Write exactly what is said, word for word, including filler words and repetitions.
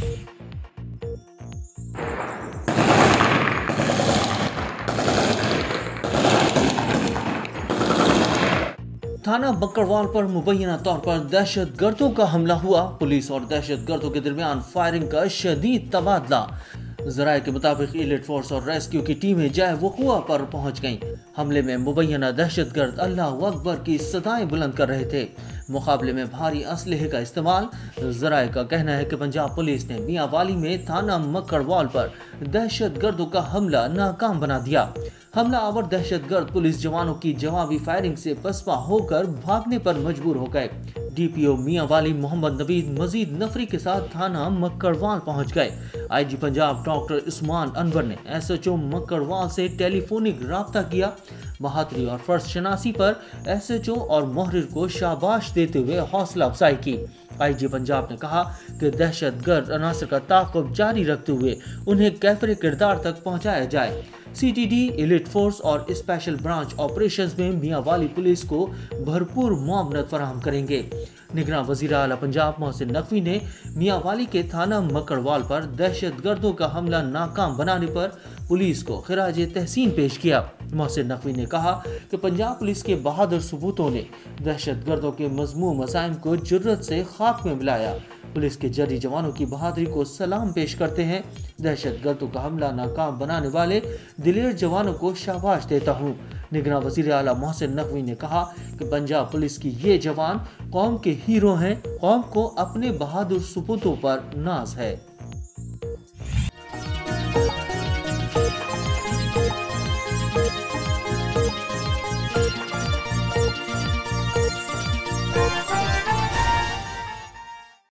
थाना बकरवाल पर मुबैना तौर पर दहशतगर्दों का हमला हुआ। पुलिस और दहशतगर्दों के दरमियान फायरिंग का शदीद तबादला। जराये के मुताबिक एलिट फोर्स और रेस्क्यू की टीमें जाए वकुआ पर पहुंच गईं। हमले में मुबैना दहशतगर्द अल्लाह अकबर की सदाएं बुलंद कर रहे थे। मुकाबले में भारी असलहे का इस्तेमाल। जराये का कहना है कि पंजाब पुलिस ने मियांवाली में थाना मकड़वाल पर दहशतगर्दों का हमला नाकाम बना दिया। हमला आवर दहशतगर्द पुलिस जवानों की जवाबी फायरिंग से पसपा होकर भागने पर मजबूर हो गए। डीपीओ मियांवाली मोहम्मद नवीद मजीद नफरी के साथ थाना मकड़वाल पहुंच गए। आईजी पंजाब डॉक्टर उस्मान अनवर ने एसएचओ मकड़वाल से टेलीफोनिक राब्ता किया। बहादुरी और फर्ज शनासी पर एसएचओ और मोहरिर को शाबाश देते हुए हौसला अफजाई की। आईजी पंजाब ने कहा कि दहशतगर्द अनासर का ताक़ुब जारी रखते हुए उन्हें कैफरे किरदार तक पहुंचाया जाए। सीटीडी, एलिट फोर्स और स्पेशल ब्रांच ऑपरेशंस में मियांवाली पुलिस को भरपूर मुआवनत फराहम करेंगे। निगरान वज़ीर आला पंजाब मोहसिन नकवी ने मियांवाली के थाना मकड़वाल पर दहशतगर्दों का हमला नाकाम बनाने पर पुलिस को खिराज तहसीन पेश किया। मोहसिन नकवी ने कहा कि पंजाब पुलिस के बहादुर सबूतों ने दहशतगर्दों के मज़मूम मसाइम को जुर्रत से खाक में मिलाया। पुलिस के जरी जवानों की बहादुरी को सलाम पेश करते हैं। दहशतगर्दों का हमला नाकाम बनाने वाले दिलेर जवानों को शाबाश देता हूँ। निगरान वज़ीर आला मोहसिन नकवी ने कहा कि पंजाब पुलिस की ये जवान कौम के हीरो हैं। कौम को अपने बहादुर सपूतों पर नाज है।